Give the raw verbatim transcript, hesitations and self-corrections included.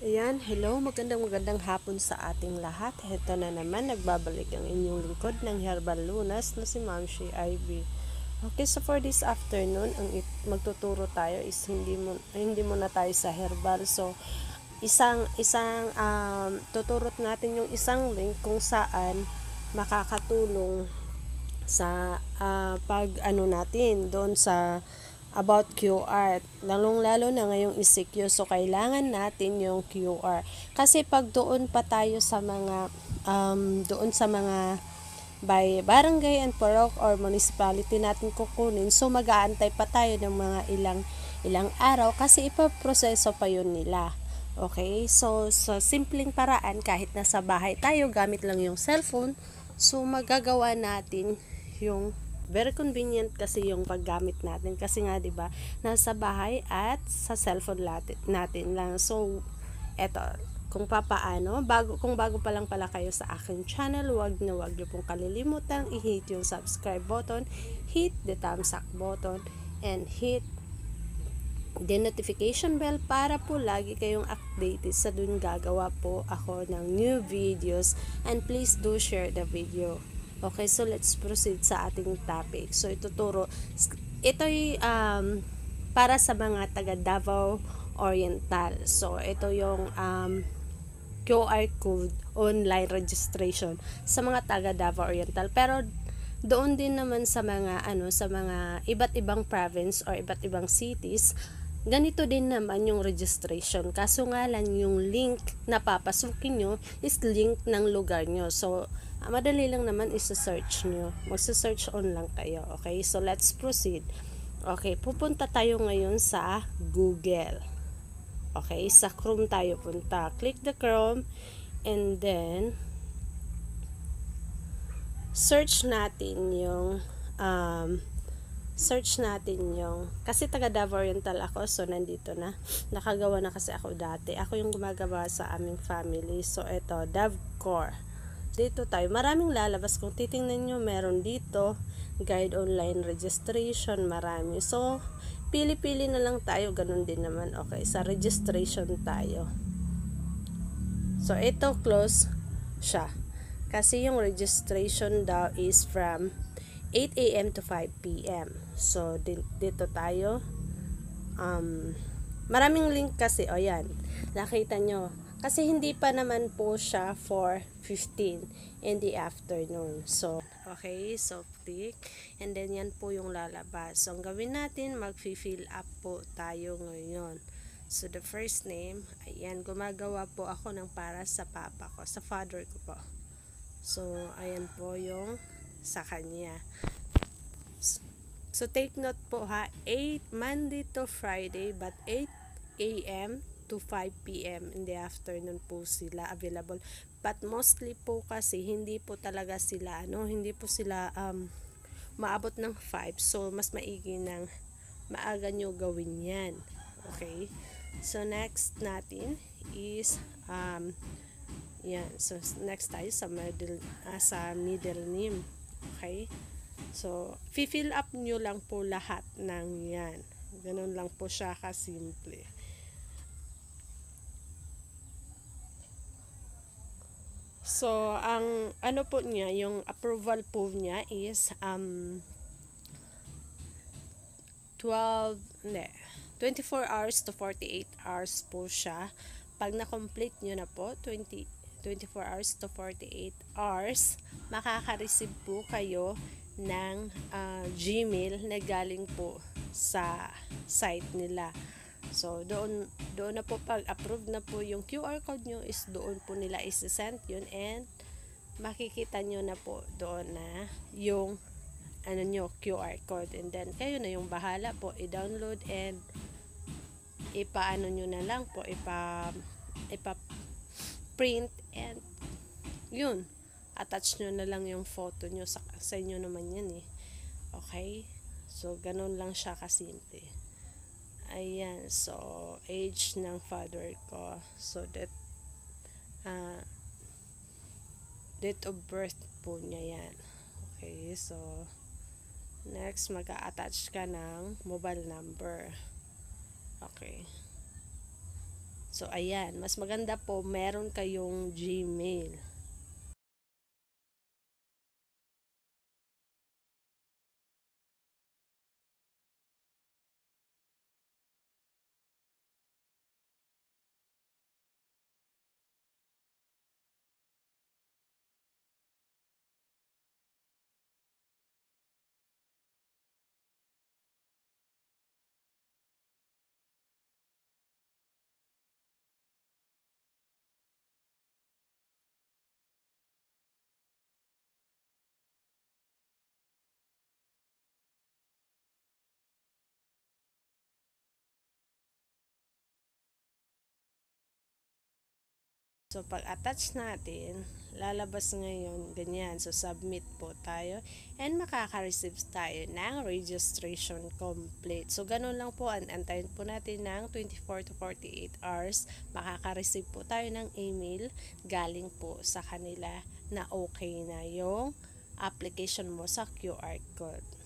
Ayan, hello, magandang magandang hapon sa ating lahat. Ito na naman, nagbabalik ang inyong lingkod ng Herbal Lunas na si Ma'am Shi Ivy. Okay, so for this afternoon, ang magtuturo tayo is hindi mo hindi muna tayo sa herbal. So isang isang um, tuturot natin yung isang link kung saan makakatulong sa uh, pag ano natin doon sa about Q R. Lalong-lalo na ngayong E C Q. So, kailangan natin yung Q R. Kasi pag doon pa tayo sa mga, um, doon sa mga by barangay and purok or municipality natin kukunin, so mag-aantay pa tayo ng mga ilang ilang araw kasi ipaproseso pa yun nila. Okay? So, sa simpleng paraan, kahit nasa bahay tayo, gamit lang yung cellphone, so magagawa natin yung very convenient kasi yung paggamit natin kasi nga 'di ba nasa bahay at sa cellphone natin, natin lang. So eto, kung papaano, bago kung bago pa lang pala kayo sa aking channel, wag na wag niyo pong kalilimutang i-hit yung subscribe button, hit the thumbs up button, and hit the notification bell para po lagi kayong updated sa dun gagawa po ako ng new videos, and please do share the video. Okay, so let's proceed sa ating topic. So ituturo, ito'y um, para sa mga taga Davao Oriental. So ito yung um, Q R code online registration sa mga taga Davao Oriental. Pero doon din naman sa mga ano sa mga iba't ibang province or iba't ibang cities, ganito din naman yung registration. Kaso nga lang yung link na papasukin nyo is link ng lugar nyo. So madali lang naman isa-search nyo. Magsa-search on lang kayo. Okay, so let's proceed. Okay, pupunta tayo ngayon sa Google. Okay, sa Chrome tayo punta. Click the Chrome and then search natin yung um, search natin yung, kasi taga Davao Oriental ako, so nandito na. Nakagawa na kasi ako dati. Ako yung gumagawa sa aming family. So ito, DavCore. Dito tayo, maraming lalabas. Kung titingnan nyo, meron dito guide online registration, marami. So pili-pili na lang tayo, ganun din naman. Okay, sa registration tayo. So ito, close siya kasi yung registration daw is from eight A M to five P M So dito tayo, um, maraming link kasi, o yan, nakita nyo. Kasi hindi pa naman po siya four fifteen in the afternoon. So, okay, so click. And then yan po yung lalabas. So, ang gawin natin, mag-fill up po tayo ngayon. So, the first name, ayan, gumagawa po ako ng para sa papa ko, sa father ko po. So, ayan po yung sa kanya. So, take note po ha, eight Monday to Friday, but eight A M to five P M in the afternoon po sila available. But mostly po kasi hindi po talaga sila ano, hindi po sila um maabot ng five. So mas maigi ng maaga nyo gawin 'yan. Okay? So next natin is um yan. So next tayo sa middle uh, sa middle name. Okay? So fill up nyo lang po lahat ng 'yan. Ganun lang po siya kasimple. So, ang ano po niya, yung approval po niya is um, twelve, ne, twenty-four hours to forty-eight hours po siya. Pag na-complete nyo na po, twenty, twenty-four hours to forty-eight hours, makaka-receive po kayo ng uh, Gmail na galing po sa site nila. So, doon, doon na po pag approve na po yung Q R code nyo is doon po nila isi-send yun, and makikita nyo na po doon na yung ano nyo, Q R code, and then kayo na yung bahala po i-download and ipaano nyo na lang po, ipa, ipa print, and yun, attach nyo na lang yung photo nyo sa, sa inyo naman yan eh. Okay? So, ganun lang siya kasimple. Ayan, so age ng father ko, so that uh, date of birth po niya yan. Okay, so next mag-a-attach ka ng mobile number. Okay, So, ayan, mas maganda po meron kayong Gmail. So, pag-attach natin, lalabas ngayon, ganyan. So, submit po tayo and makaka-receive tayo ng registration complete. So, ganun lang po. Antayin po natin ng twenty-four to forty-eight hours. Makaka-receive po tayo ng email galing po sa kanila na okay na yung application mo sa Q R code.